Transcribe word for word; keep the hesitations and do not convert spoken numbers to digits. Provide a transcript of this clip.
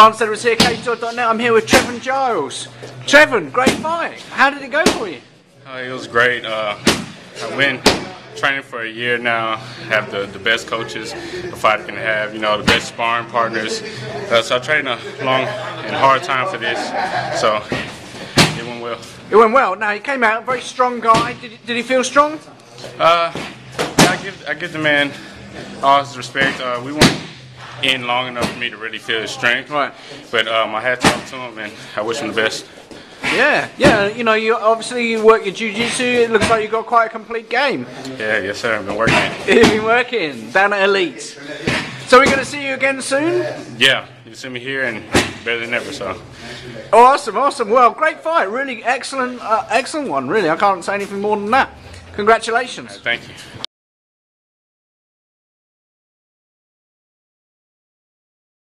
Lance Edwards here, cage dog dot net. I'm here with Trevin Giles. Trevin, great fight. How did it go for you? Uh, it was great. Uh, I've been training for a year now. Have the, the best coaches a fighter can have. You know, the best sparring partners. Uh, so I trained a long and hard time for this. So it went well. It went well. Now, he came out a very strong guy. Did, did he feel strong? Uh, yeah, I give I give the man all his respect. Uh, we weren't in long enough for me to really feel his strength. Right. But um, I had talked to him, and I wish him the best. Yeah, yeah. You know, you obviously you work your jiu-jitsu. It looks like you've got quite a complete game. Yeah, yes, sir. I've been working. You've been working down at Elite. So we're going to see you again soon? Yeah, you see me here and better than ever. So. Awesome, awesome. Well, great fight. Really excellent, uh, excellent one. Really, I can't say anything more than that. Congratulations. Right, thank you.